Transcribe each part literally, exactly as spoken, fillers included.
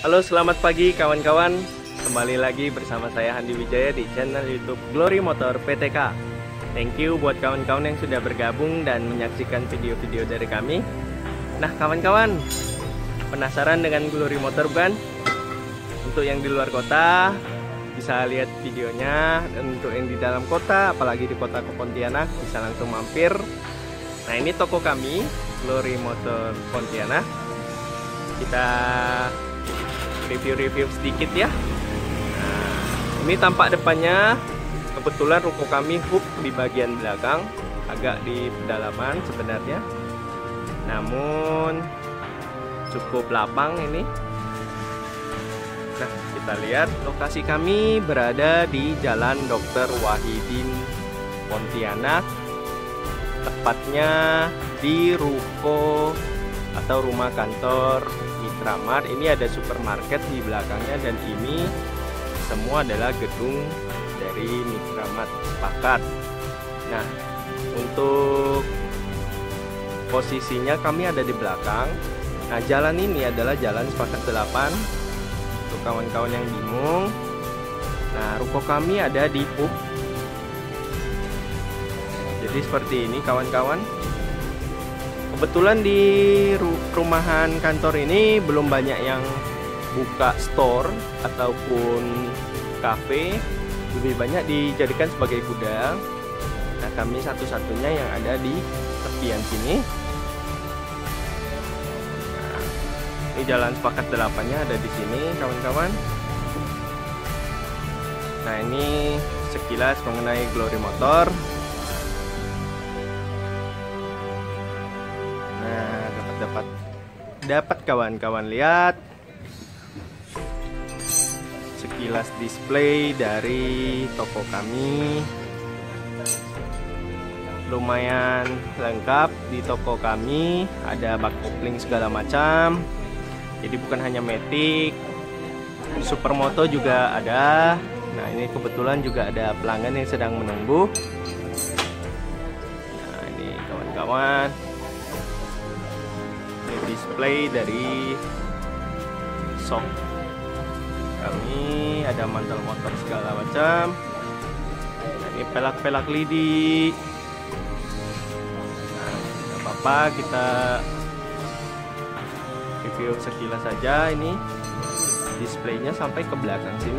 Halo, selamat pagi kawan-kawan. Kembali lagi bersama saya Handi Wijaya di channel YouTube Glory Motor P T K. Thank you buat kawan-kawan yang sudah bergabung dan menyaksikan video-video dari kami. Nah, kawan-kawan, penasaran dengan Glory Motor bukan? Untuk yang di luar kota bisa lihat videonya, dan untuk yang di dalam kota, apalagi di kota Pontianak, bisa langsung mampir. Nah, ini toko kami, Glory Motor Pontianak. Kita review-review sedikit ya. Nah, ini tampak depannya. Kebetulan ruko kami hook di bagian belakang, agak di pedalaman sebenarnya, namun cukup lapang ini. Nah, kita lihat lokasi kami berada di Jalan Dokter Wahidin, Pontianak, tepatnya di ruko atau rumah kantor Mitra Mart. Ini ada supermarket di belakangnya, dan ini semua adalah gedung dari Mitra Mart Sepakat. Nah, untuk posisinya kami ada di belakang. Nah, jalan ini adalah Jalan Sepakat delapan. Untuk kawan-kawan yang bingung, nah, ruko kami ada di Pub. Jadi seperti ini kawan-kawan. Kebetulan di rumahan kantor ini belum banyak yang buka store ataupun kafe, lebih banyak dijadikan sebagai gudang. Nah, kami satu-satunya yang ada di tepian sini. Nah, ini Jalan Sepakat delapan-nya ada di sini kawan-kawan. Nah, ini sekilas mengenai Glory Motor. dapat dapat kawan-kawan lihat sekilas display dari toko kami. Lumayan lengkap di toko kami, ada bak kopling segala macam. Jadi bukan hanya Matic, Supermoto juga ada. Nah, ini kebetulan juga ada pelanggan yang sedang menunggu. Nah, ini kawan-kawan, display dari shop kami, ada mantel motor segala macam. Nah, ini pelak-pelak lidi. Nah, tidak apa-apa, kita review sekilas saja. Ini displaynya sampai ke belakang sini.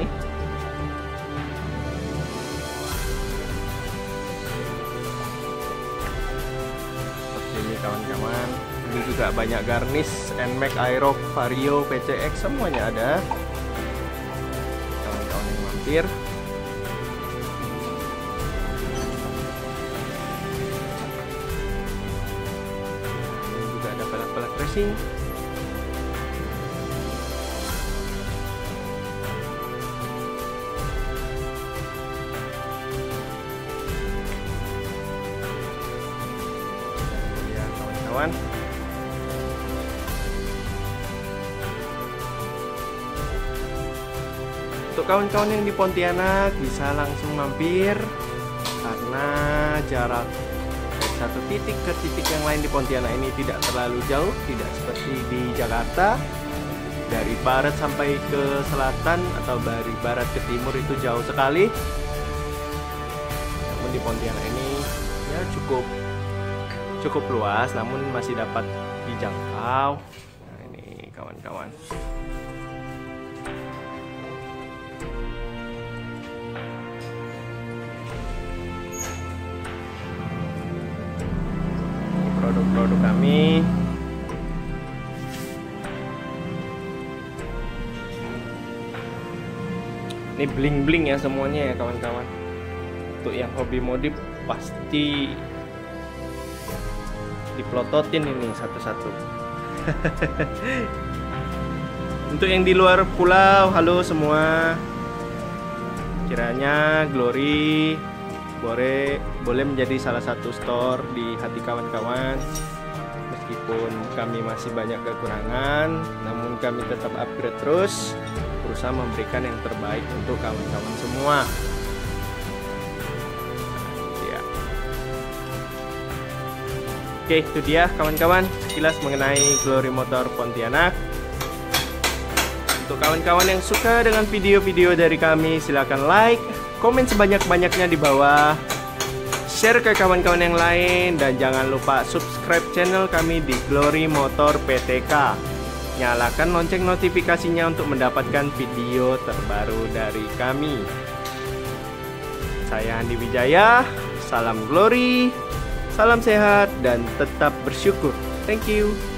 Seperti ini kawan-kawan. Ini juga banyak garnish, N M A X, Aerox, Vario, P C X, semuanya ada. Kawan-kawan yang mampir. Ini juga ada pelak-pelak racing. Ya, kawan-kawan. Untuk kawan-kawan yang di Pontianak bisa langsung mampir, karena jarak dari satu titik ke titik yang lain di Pontianak ini tidak terlalu jauh, tidak seperti di Jakarta. Dari barat sampai ke selatan atau dari barat ke timur itu jauh sekali. Namun di Pontianak ini ya cukup cukup luas, namun masih dapat dijangkau. Nah, ini kawan-kawan. Produk-produk kami. Ini bling-bling ya semuanya ya kawan-kawan. Untuk yang hobi modif pasti diplototin ini satu-satu. Untuk yang di luar pulau, halo semua. Kiranya Glory boleh boleh menjadi salah satu store di hati kawan-kawan. Meskipun kami masih banyak kekurangan, namun kami tetap upgrade terus, berusaha memberikan yang terbaik untuk kawan-kawan semua. Ya. Oke, itu dia kawan-kawan sekilas mengenai Glory Motor Pontianak. Untuk kawan-kawan yang suka dengan video-video dari kami, silahkan like, komen sebanyak-banyaknya di bawah, share ke kawan-kawan yang lain, dan jangan lupa subscribe channel kami di Glory Motor P T K. Nyalakan lonceng notifikasinya untuk mendapatkan video terbaru dari kami. Saya Andi Wijaya, salam Glory, salam sehat, dan tetap bersyukur. Thank you.